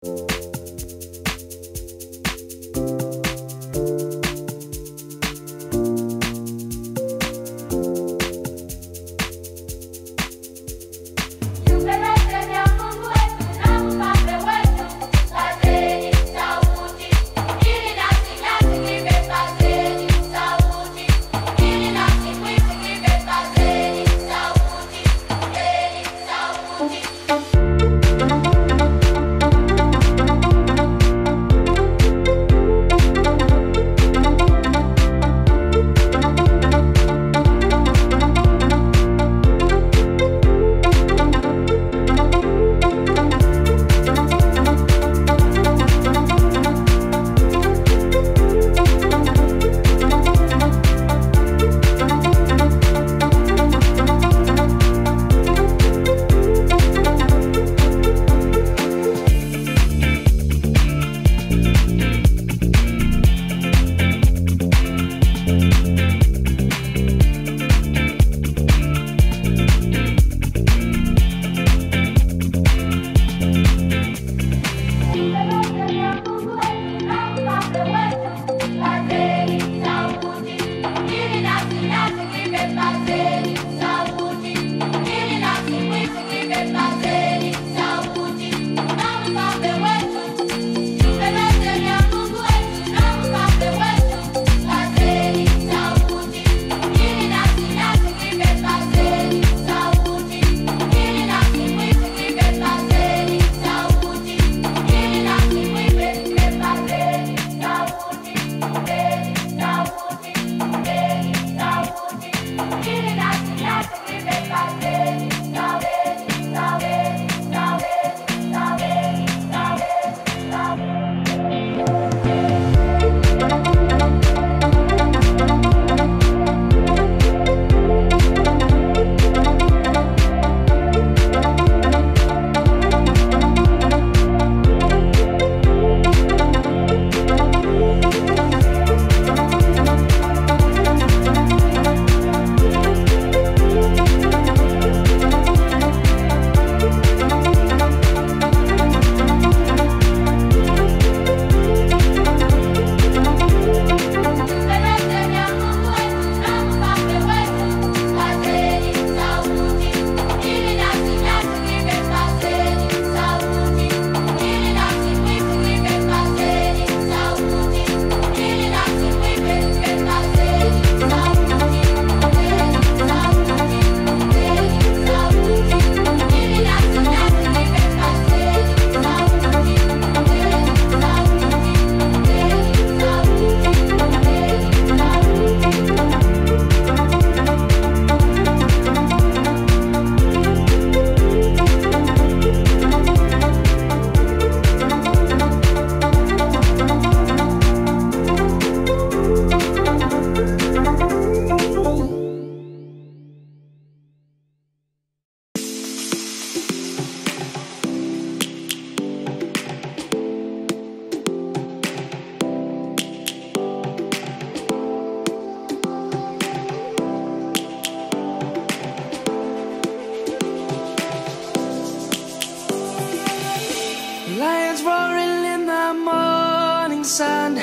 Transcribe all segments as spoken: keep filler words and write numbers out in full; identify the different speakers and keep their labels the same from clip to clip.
Speaker 1: Lions roaring in the morning sun,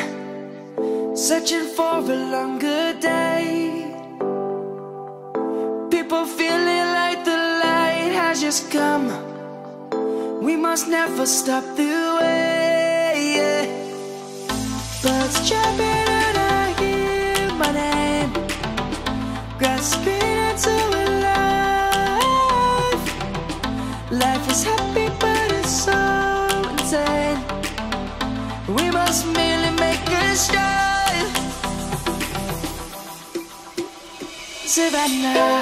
Speaker 1: searching for a longer day. People feeling like the light has just come. We must never stop the way. Birds jumping and I hear my name, grasping into a life. Life is happy but it's so insane. We must merely make a start. Savannah,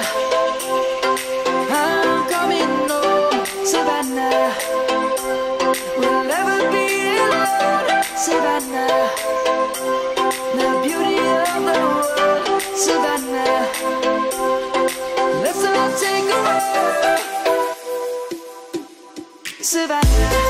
Speaker 1: I'm coming home. Savannah, we'll never be alone. Savannah, the beauty of the world. Savannah, let's all take a walk. Savannah.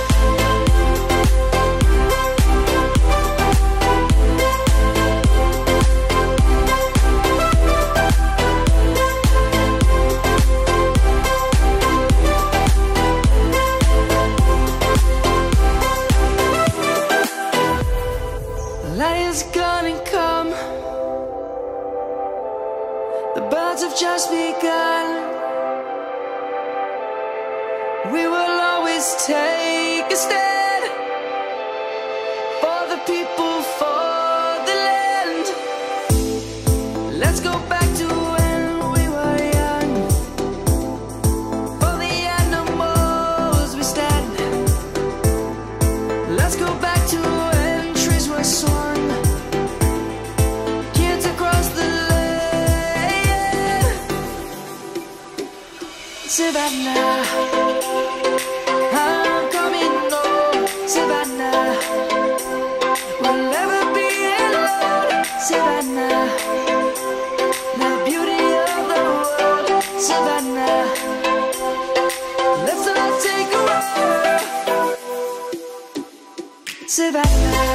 Speaker 1: just begun. We will always take a stand for the people, for the land. Let's go back to when we were young. For the animals we stand. Let's go back to when trees were swung. Kids across the land. Savannah, I'm coming home. Savannah, we'll never be alone. Savannah, the beauty of the world. Savannah, let's all take a walk. Savannah,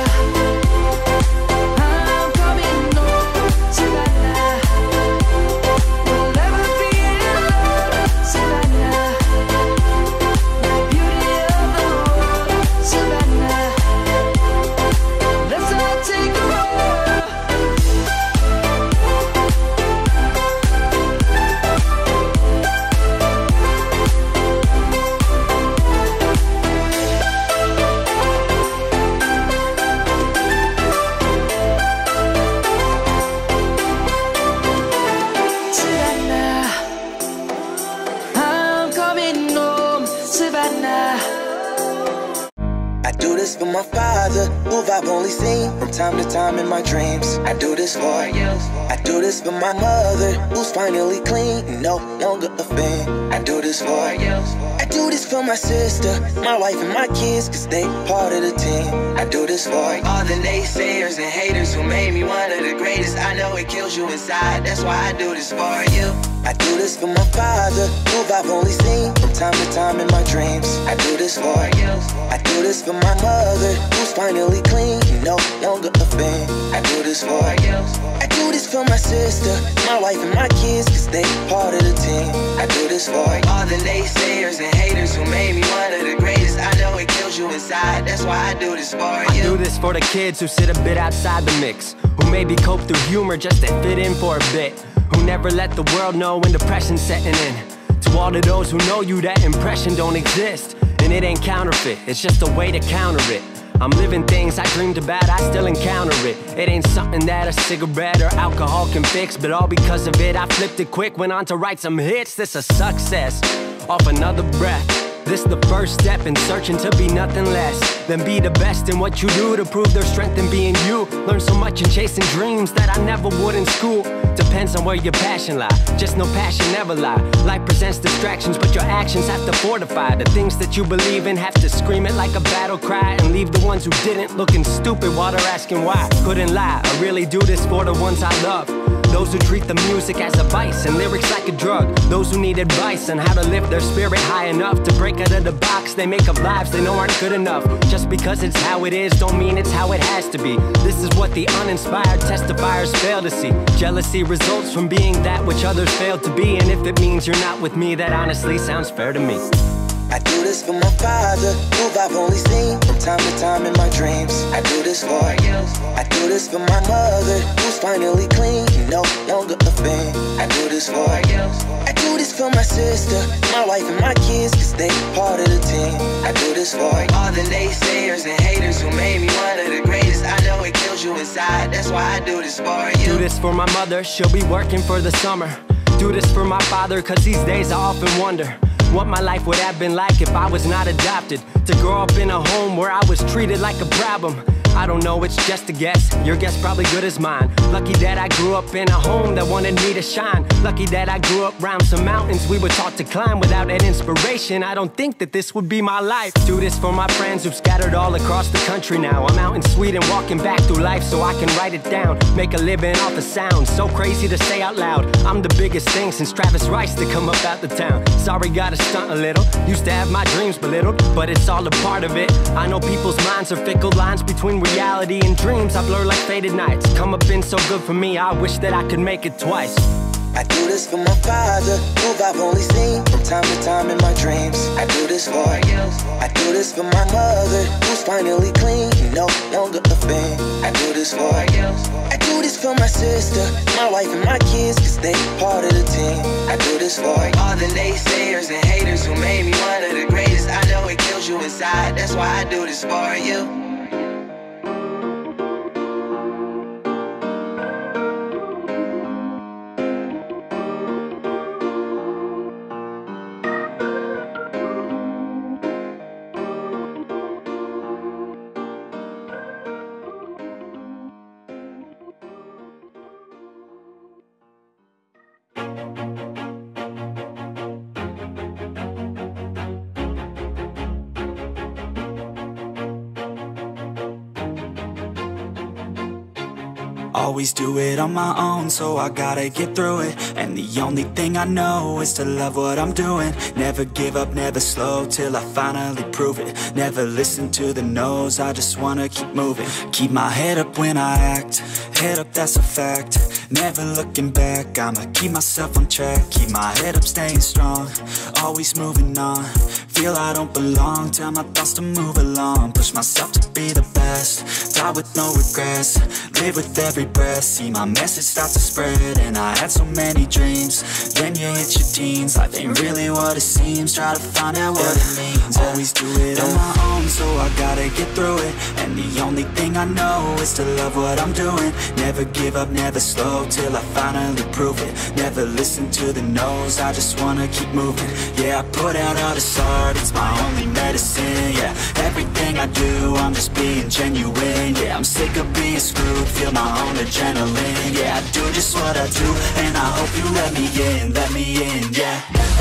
Speaker 1: I'm coming home. Savannah, we'll never be alone. Savannah, the beauty of the world. Savannah, let's all take a walk. Savannah, I'm coming home. Savannah.
Speaker 2: I do this for my father, who I've only seen from time to time in my dreams. I do this for you. I do this for my mother, who's finally clean and no longer a fan. I do this for you. I do this for my sister, my wife and my kids, cause they part of the team. I do this for all the naysayers and haters who made me one of the greatest. I know it kills you inside, that's why I do this for you. I do this for my father, who I've only seen from time to time in my dreams. I do this for you. I do this for my mother, who's finally clean and no longer a fan. I do this for you. I do this for my sister, my wife and my kids, cause they part of the team. I do this for all the naysayers and haters who made me one of the greatest. I know it kills you inside, that's why I do this for you.
Speaker 3: I do this for the kids who sit a bit outside the mix, who maybe cope through humor just to fit in for a bit, who never let the world know when depression's setting in. To all of those who know you, that impression don't exist, and it ain't counterfeit, it's just a way to counter it. I'm living things I dreamed about, I still encounter it. It ain't something that a cigarette or alcohol can fix, but all because of it I flipped it quick, went on to write some hits. This a success, off another breath. This the first step in searching to be nothing less than be the best in what you do, to prove their strength in being you. Learn so much in chasing dreams that I never would in school. Depends on where your passion lie, just no passion never lie. Life presents distractions, but your actions have to fortify the things that you believe in. Have to scream it like a battle cry, and leave the ones who didn't looking stupid while they're asking why. Couldn't lie, I really do this for the ones I love. Those who treat the music as a vice and lyrics like a drug. Those who need advice on how to lift their spirit high enough to break out of the box they make of lives they know aren't good enough. Just because it's how it is don't mean it's how it has to be. This is what the uninspired testifiers fail to see. Jealousy results from being that which others fail to be, and if it means you're not with me, that honestly sounds fair to me.
Speaker 2: I do this for my father, who I've only seen from time to time in my dreams. I do this for you. I do this for my mother, who's finally clean and no longer a fan. I do this for you. I do this for my sister, my wife and my kids, cause they part of the team. I do this for all the naysayers and haters who made me one of the greatest. I know it kills you inside, that's why I do this for you.
Speaker 3: Do this for my mother, she'll be working for the summer. Do this for my father, cause these days I often wonder what my life would have been like if I was not adopted. To grow up in a home where I was treated like a problem. I don't know, it's just a guess. Your guess probably good as mine. Lucky that I grew up in a home that wanted me to shine. Lucky that I grew up around some mountains we were taught to climb. Without that inspiration, I don't think that this would be my life. Do this for my friends who've scattered all across the country now. I'm out in Sweden walking back through life so I can write it down. Make a living off the sound, so crazy to say out loud. I'm the biggest thing since Travis Rice to come up out the town. Sorry, gotta stunt a little. Used to have my dreams belittled, but it's all a part of it. I know people's minds are fickle, lines between reality and dreams I blur like faded nights. Come up been so good for me, I wish that I could make it twice.
Speaker 2: I do this for my father, who I've only seen from time to time in my dreams. I do this for you. I do this for my mother, who's finally clean, no longer a fiend. I do this for you. I do this for my sister, my wife and my kids, cause they part of the team. I do this for all the naysayers and haters who made me one of the greatest. I know it kills you inside, that's why I do this for you.
Speaker 4: Always do it on my own, so I gotta get through it. And the only thing I know is to love what I'm doing. Never give up, never slow, till I finally prove it. Never listen to the no's, I just wanna keep moving. Keep my head up when I act, head up, that's a fact. Never looking back, I'ma keep myself on track. Keep my head up, staying strong, always moving on. Feel I don't belong, tell my thoughts to move along. Push myself to be the best, die with no regrets. Live with every breath, see my message start to spread. And I had so many dreams, then you hit your teens. Life ain't really what it seems, try to find out what it means. Always do it on my own, so I gotta get through it. And the only thing I know is to love what I'm doing. Never give up, never slow, till I finally prove it. Never listen to the no's, I just wanna keep moving. Yeah, I put out all this art, it's my only medicine. Yeah, everything I do, I'm just being genuine. Yeah, I'm sick of being screwed, feel my own adrenaline. Yeah, I do just what I do, and I hope you let me in, let me in, yeah.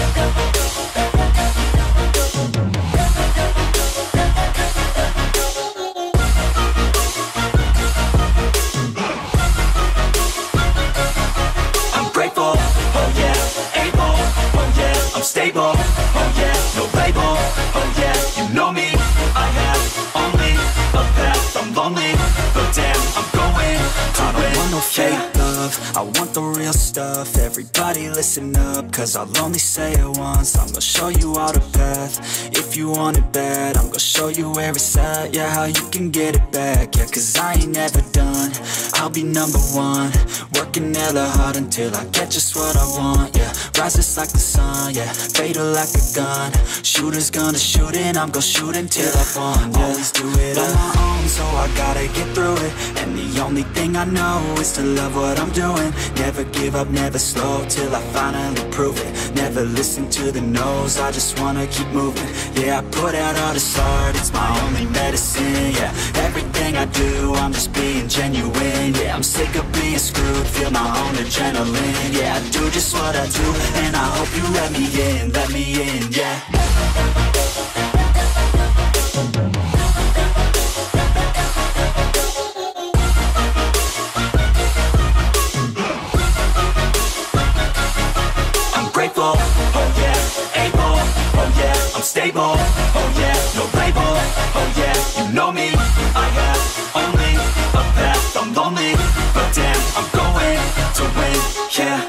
Speaker 4: Stable, oh yeah, no label, oh yeah, you know me. I have only a path, I'm lonely, but damn, I'm going to I don't want no fake love, I want the real stuff. Everybody listen up, cause I'll only say it once. I'm gonna show you all the path, if you want it bad. I'm gonna show you where it's at, yeah, how you can get it back. Yeah, cause I ain't never done, I'll be number one. Working hella hard until I get just what I want, yeah. Rises like the sun, yeah, fatal like a gun. Shooter's gonna shoot and I'm gonna shoot until I won, yeah. Always do it on my own, so I gotta get through it. And the only thing I know is to love what I'm doing. Never give up, never slow, till I finally prove it. Never listen to the no's, I just wanna keep moving. Yeah, I put out all this art, it's my only medicine. Yeah, everything I do, I'm just being genuine. Yeah, I'm sick of being screwed, feel my own adrenaline. Yeah, I do just what I do, and I hope you let me in, let me in, yeah. Oh yeah, able, oh yeah, I'm stable, oh yeah, no label, oh yeah, you know me. I have only a path, I'm lonely, but damn, I'm going to win, yeah.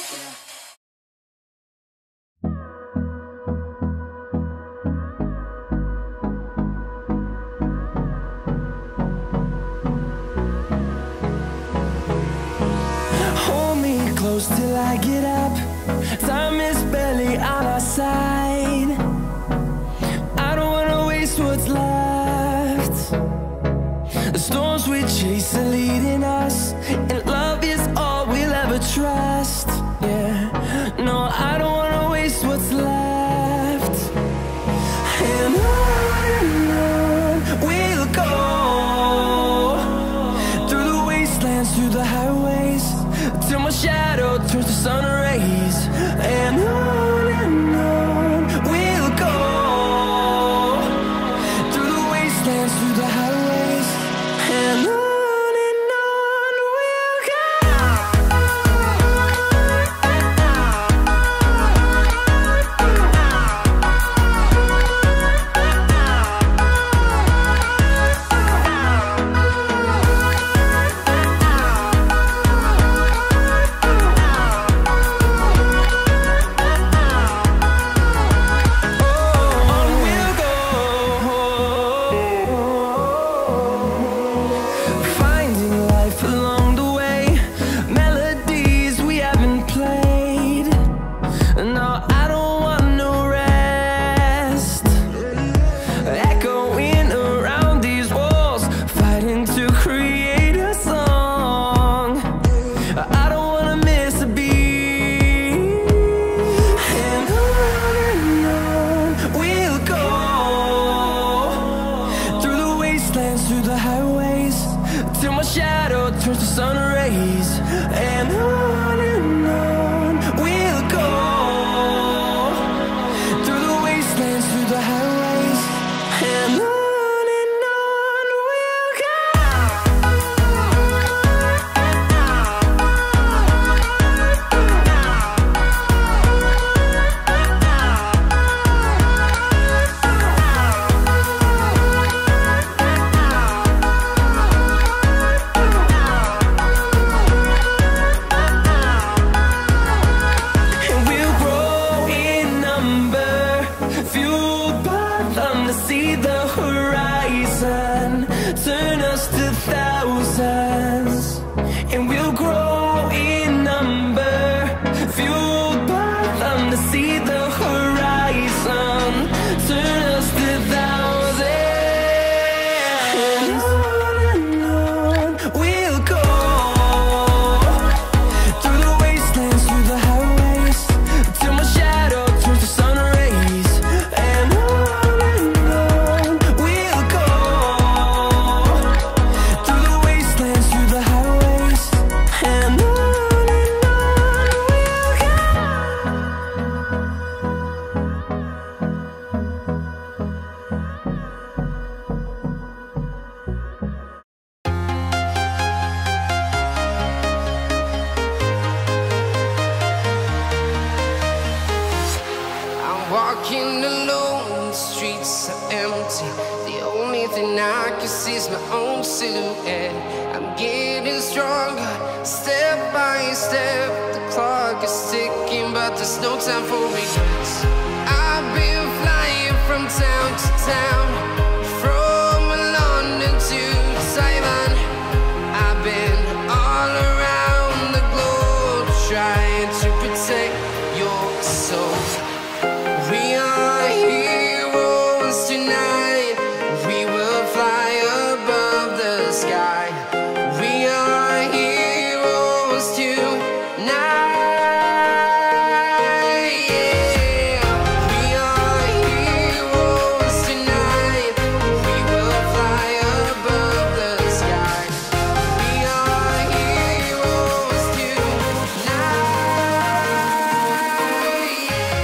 Speaker 1: Hold me close till I get up. Time is barely on our side. I don't wanna waste what's left. The storms we chase are leading us, and love is all we'll ever trust. Yeah, no, I don't wanna waste what's left. And on and on we'll go, through the wastelands, through the highways, till my shadow turns to sun rays. And on and on we'll go, through the wastelands, through the highways, and on and on we'll go.
Speaker 5: walking alone, the streets are empty. The only thing I can see is my own silhouette. I'm getting stronger, step by step. The clock is ticking, but there's no time for regrets. I've been flying from town to town, from London to Taiwan. I've been all around the globe, trying to protect your soul. We are heroes tonight. We will fly above the sky. We are heroes tonight. Yeah. We are heroes tonight. We will fly above the sky. We are heroes tonight.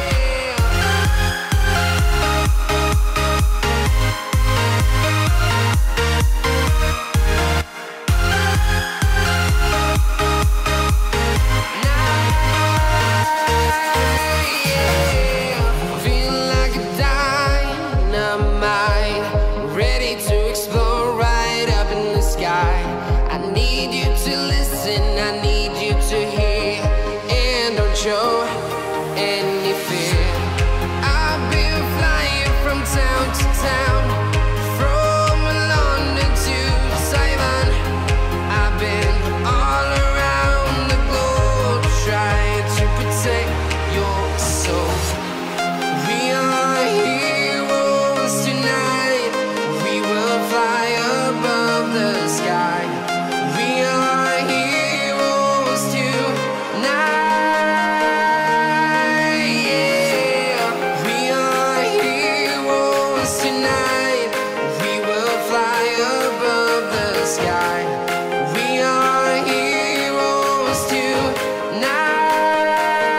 Speaker 5: Feel like a dynamite, ready to explode right up in the sky. I need you to listen, I need you to hear, and don't show any fear. I've been flying from town to town, from London to Taiwan. I've been all around the globe, trying to protect your soul. We are heroes tonight. We will fly above the sky. We are heroes tonight. Yeah. We are heroes tonight. We will fly above the sky. We are heroes tonight.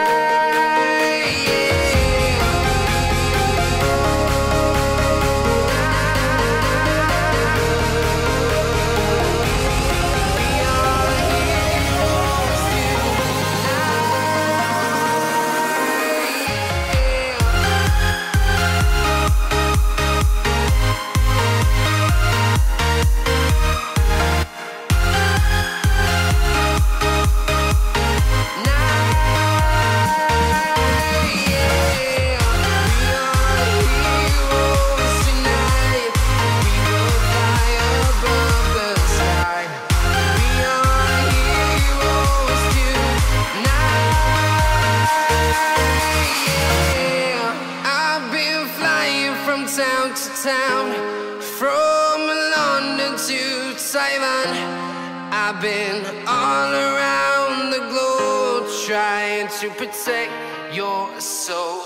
Speaker 5: I've been flying from town to town, from London to Taiwan. I've been all around the globe, trying to protect your soul.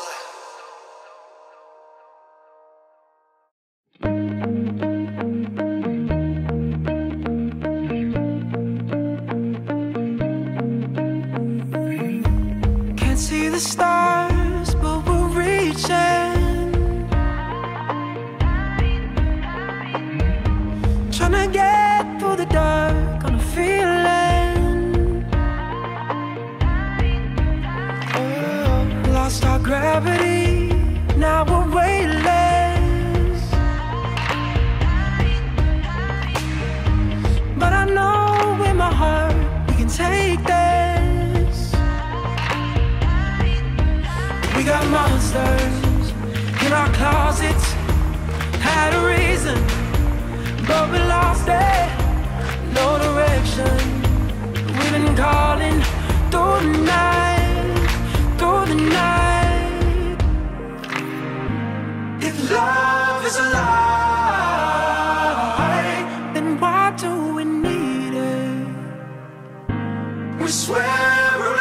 Speaker 1: Can't see the stars, but we're reaching. Tryna get through the dark on a feeling. Oh, lost our gravity, now we're weightless. But I know in my heart we can take this. We got monsters in our closets, had a reason, but we lost it. No direction. We've been calling through the night, through the night. If love is a lie, then why do we need it? We swear we're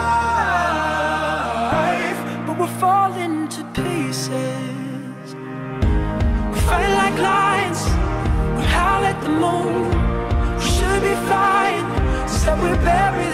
Speaker 1: alive, but we're falling to pieces. We fight like lions, we howl at the moon. We should be flying, instead we're buried